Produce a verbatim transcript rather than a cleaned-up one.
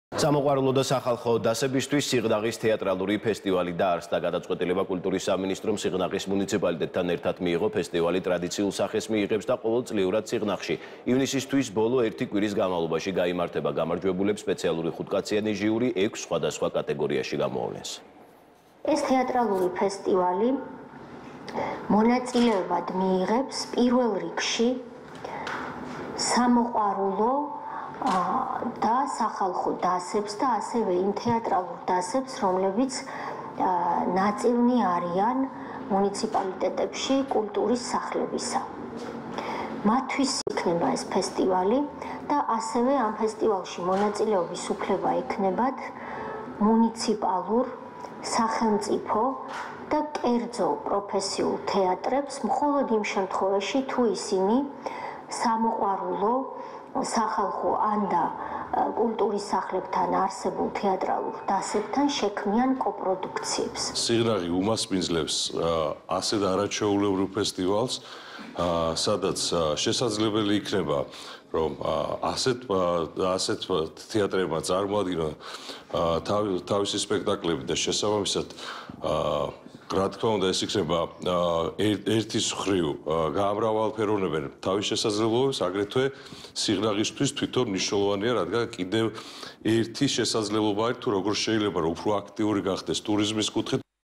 სამოყვარულო და სახალხო დასებისთვის სიღნაღის თეატრალური ფესტივალი დაარსდა. გადაწყვეტილება კულტურის სამინისტრომ სიღნაღის მუნიციპალიტეტთან ერთად მიიღო. ფესტივალი ტრადიციულ სახეს მიიღებს და ყოველწლიურად სიღნაღში ივნისისთვის ბოლო ერთი კვირის განმავლობაში გაიმართება. გამარჯვებულებს სპეციალური ხუთკაციანი ჟიური ექვს სხვადასხვა კატეგორიაში გამოავლენს. ეს თეატრალური ფესტივალი მონაწილეობად მიიღებს პირველ რიგში სამოყვარულო და სახალხო დასებს და ასევე იმ თეატრალურ დასებს, რომლებიც ნაწილნი არიან მუნიციპალიტეტებში კულტურის სახლებისა. მათთვის იქნება ეს ფესტივალი და ასევე ამ ფესტივალში მონაწილეობის უფლება ექნებათ მუნიციპალურ, სახელმწიფო და კერძო პროფესიულ თეატრებს, მხოლოდ იმ შემთხვევაში, თუ ისინი სამოყვარულო სახალხო ან და კულტურის სახლებთან არსებულ თეატრალურ დასებთან შექმნიან კოპროდუქციებს. სიღნაღი უმასპინძლებს ასეთ არაჩვეულებრივ ფესტივალს, სადაც შესაძლებელი იქნება, რომ ასეთ ასეთ თეატრებმა წარმოადგინონ თავისი სპექტაკლები და შესაბამისად რა თქმა უნდა ეს იქნება ერთის მხრივ გაამრავალფეროვნებენ თავის შესაძლებლობებს, აგრეთვე სიღნაღისთვის თვითონ მნიშვნელოვანია, რადგან კიდევ ერთი შესაძლებლობა არის თუ როგორ შეიძლება რომ უფრო აქტიური გახდეს ტურიზმის კუთხით.